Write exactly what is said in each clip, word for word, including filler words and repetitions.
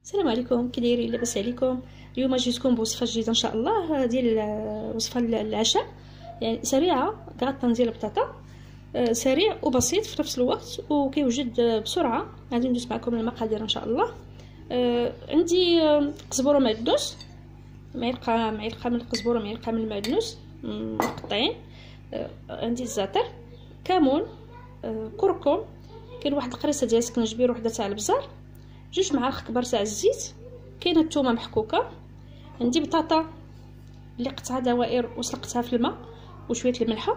السلام عليكم، كي دايرين؟ لاباس عليكم؟ اليوم جيتكم بوصفه جديده ان شاء الله ديال وصفه العشاء، يعني سريعه. كغطان ديال البطاطا سريع وبسيط في نفس الوقت وكيوجد بسرعه. غادي ندوز معكم المقادير ان شاء الله. عندي قزبر ومعدنوس، معلقه معلقه من القزبر ومعلقه من المعدنوس مقطعين. عندي الزعتر، كمون، كركم، كاين واحد القريصه ديال السكنجبير وحده تاع البزار، جوج معالق كبار تاع الزيت، كاينه الثومه محكوكه. عندي بطاطا اللي قطعها دوائر وسلقتها في الماء وشويه الملحه.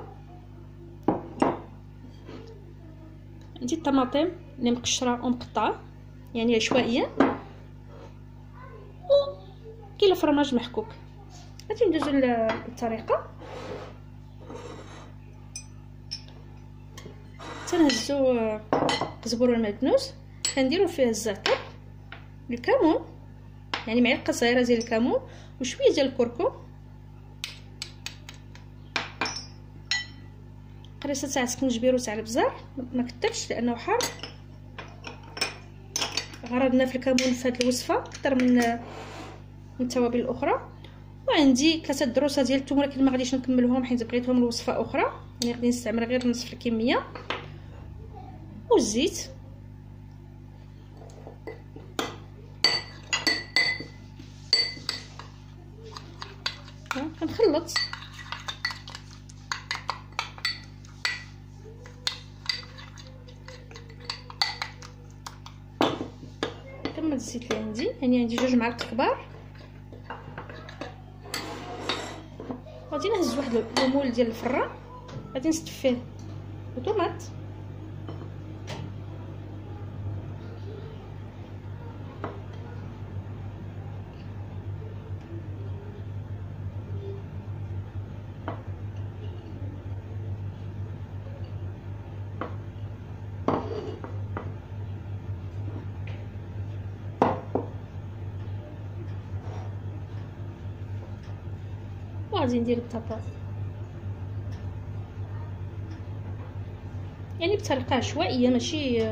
عندي الطماطم اللي مقشره ومقطعه يعني عشوائيا، وكاين الفرماج محكوك. غادي ندوزو للطريقه. تنهزو القزبر والمعدنوس، كنديرو فيه الزعتر، الكمون يعني معلقه صغيره ديال الكمون وشويه ديال الكركم، قريصه تاع السكنجبير وتاع البزار ما كثرتش لانه حار. غرضنا في الكمون في هذه الوصفه اكثر من من التوابل الاخرى. وعندي ثلاثه دروسه ديال الثوم، ولكن ما غاديش نكملهم حيت بغيتهم لوصفه اخرى، يعني غادي نستعمل غير نصف الكميه. والزيت، كنخلط كمل الزيت اللي عندي، يعني عندي جوج معالق كبار. غادي نهز واحد المول ديال الفران، غادي نصب فيه الطوماط، وغادي ندير البطاطا يعني بطريقه عشوائيه ماشي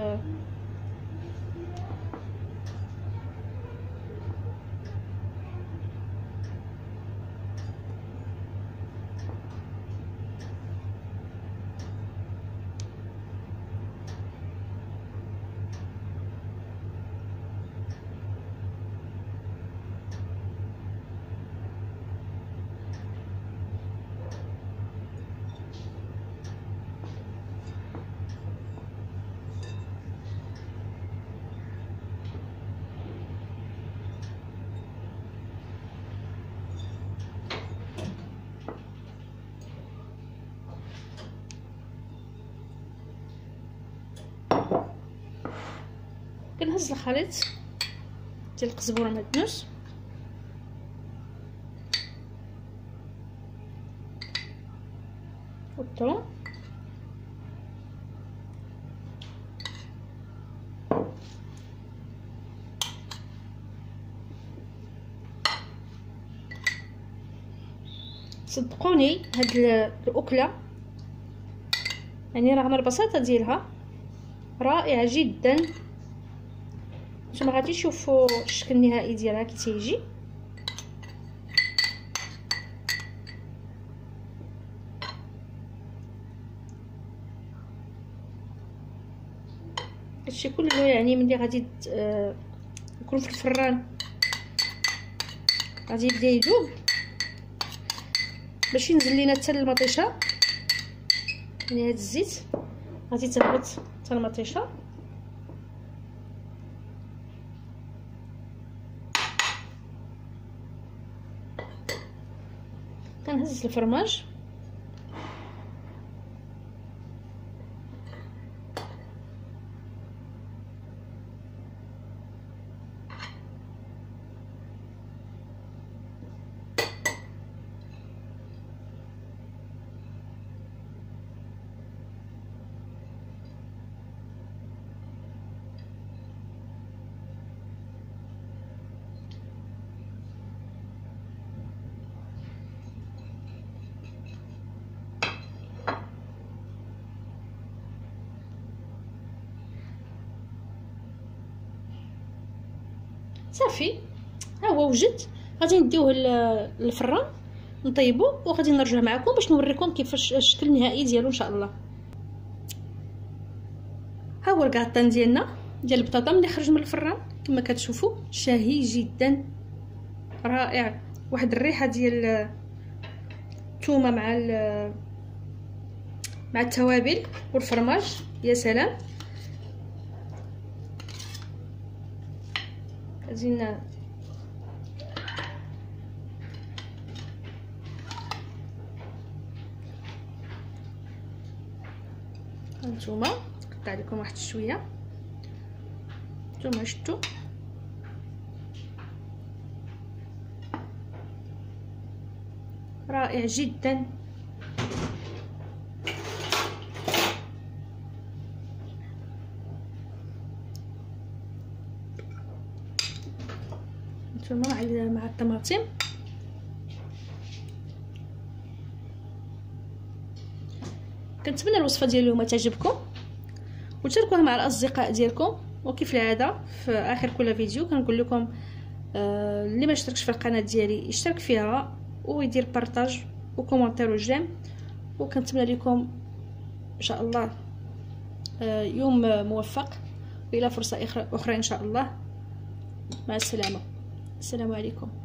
كنهز الخليط ديال القزبر والمعدنوس والثوم صدقوني هاد الاكله يعني رغم البساطه ديالها رائعه جدا. نتوما غادي تشوفوا الشكل النهائي ديالها كي تيجي. هادشي كله يعني ملي غادي يكون في الفران غادي يبدا يذوب باش ينزل لينا حتى المطيشه. يعني هاد الزيت غادي تهبط حتى المطيشه. كنهز الفرماج صافي ها هو وجد. غادي نديوه للفران نطيبو وغادي نرجع معكم باش نوريكم كيفاش الشكل النهائي ديالو ان شاء الله. ها هو الكاطان ديالنا ديال البطاطا ملي خرج من الفران كما كتشوفوا شهي جدا رائع. واحد الريحه ديال الثومه مع مع التوابل والفرماج يا سلام. غادي هانتوما نقطع لكم واحد شويه. نتوما شفتوا رائع جدا. نتوما مع مع الطماطم. كنتمنى الوصفه ديال اليوم تعجبكم وتشاركوها مع الاصدقاء ديالكم. وكيف العاده في اخر كل فيديو كنقول لكم آه اللي ما اشتركش في القناه ديالي يشترك فيها ويدير بارطاج وكومونتير وجيم. وكنتمنى لكم ان شاء الله آه يوم موفق والى فرصه اخرى ان شاء الله. مع السلامه. السلام عليكم.